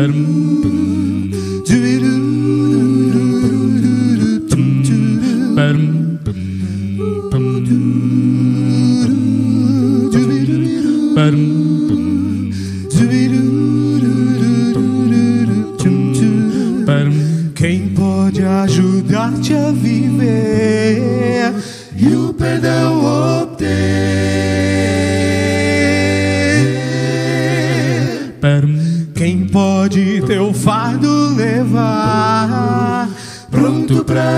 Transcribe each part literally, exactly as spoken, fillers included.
Quem pode ajudar-te a viver e o perdão obter? Quem pode teu fardo levar, pronto pra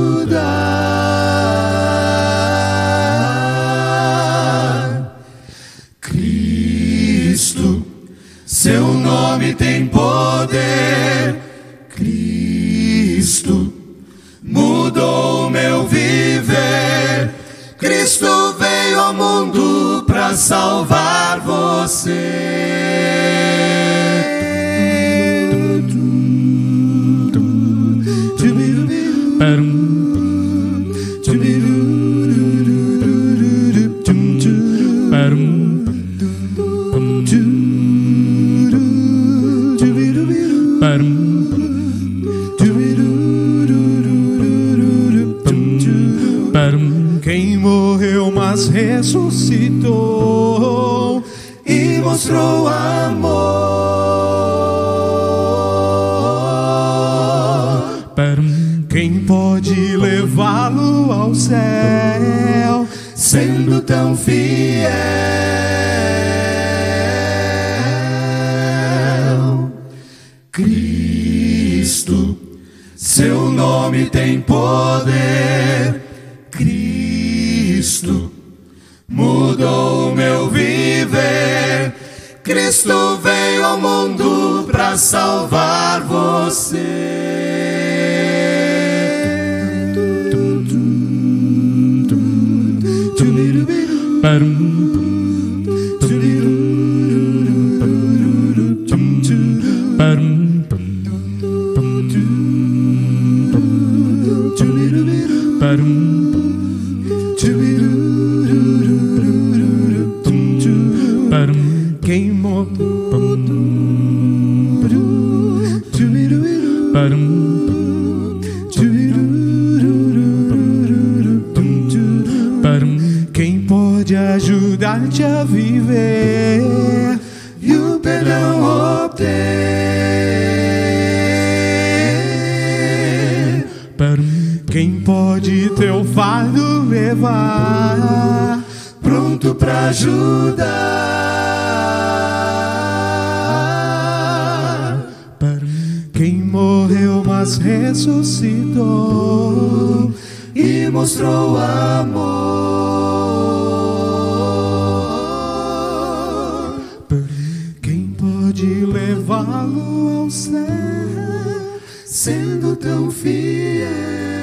ajudar? Cristo, seu nome tem poder. Cristo mudou o meu viver. Cristo veio ao mundo pra salvar você. Quem morreu, mas ressuscitou e mostrou amor. Quem pode levá-lo ao céu, sendo tão fiel? Cristo, seu nome tem poder. Cristo mudou o meu viver. Cristo veio ao mundo pra salvar você. Quem morreu, quem pode ajudar-te a viver e o perdão obter? Quem pode teu fardo levar, pronto pra ajudar? Quem morreu, mas ressuscitou e mostrou amor. Quem pode levá-lo ao céu, sendo tão fiel?